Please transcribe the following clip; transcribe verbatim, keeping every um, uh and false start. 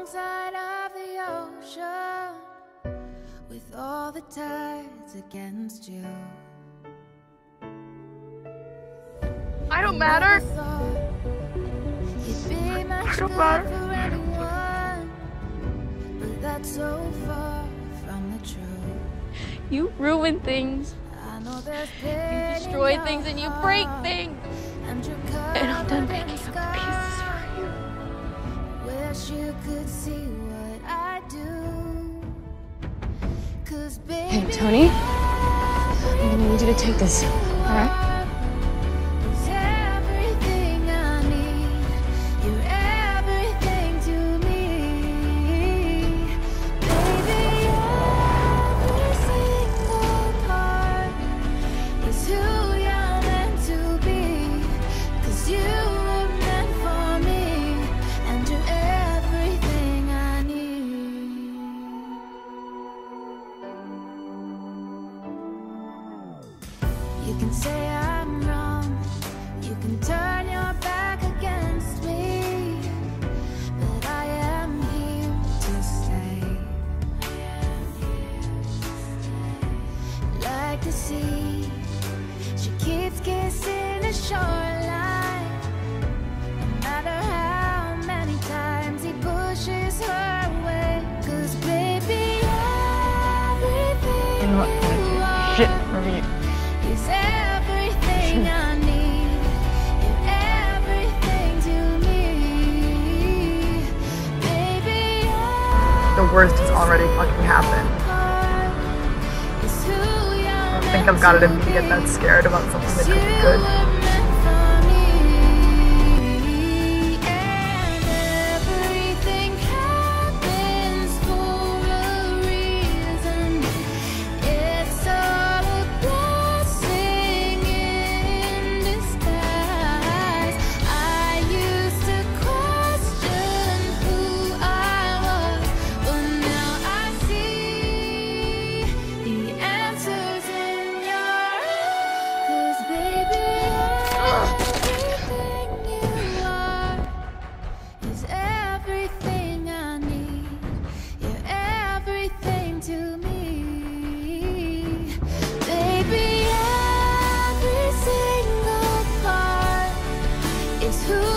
wrong side of the ocean, with all the tides against you. I don't matter. I don't matter. But that's so far from the truth. You ruin things. You destroy things and you break things. And I'm done picking up the pieces for you. Wish you could see what I do. Cause baby, Hey, Tony, I'm gonna need you to take this, all right? You can say I'm wrong, you can turn your back against me, but I am here to stay. Like the sea, she keeps kissing the shoreline, no matter how many times he pushes her away. Cause baby, everything You know what? you are Shit for me. is everything I need. You're everything to me, baby. The worst has already fucking happened. Is who you're I don't think I've got it in me to get that scared about something that could be good. Who